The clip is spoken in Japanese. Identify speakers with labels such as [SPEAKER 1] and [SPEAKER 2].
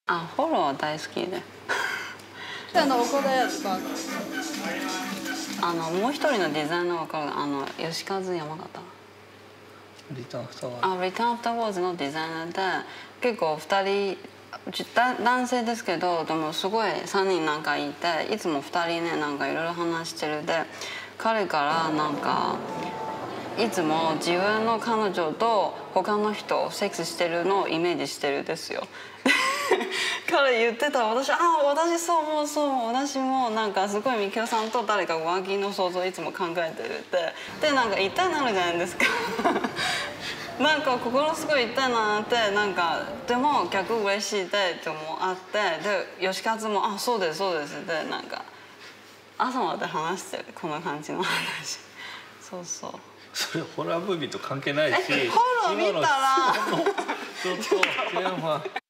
[SPEAKER 1] あ、ホロは大好きで。
[SPEAKER 2] 岡田やとか。
[SPEAKER 1] もう一人のデザイナーわかる？吉和山形。
[SPEAKER 3] リターンアフターワーズ。
[SPEAKER 1] リターンアフターワーズのデザイナーで、結構2人男性ですけど、でもすごい3人なんかいて、いつも2人ねなんかいろいろ話してるで、彼からなんかいつも自分の彼女と他の人セックスしてるのをイメージしてるんですよ。彼言ってた。私そう思うそう思う、私もなんかすごいみきおさんと誰か浮気の想像いつも考えてるってで、なんか痛いなるじゃないですか。なんか心すごい痛いなって、なんかでも逆嬉しいでってもあって、で吉和も「あ、そうですそうです」でなんか朝まで話してる、この感じの話。そうそう。
[SPEAKER 3] それホラームービーと関係ないし、
[SPEAKER 1] ホラー見たら
[SPEAKER 3] ちょっとテーマ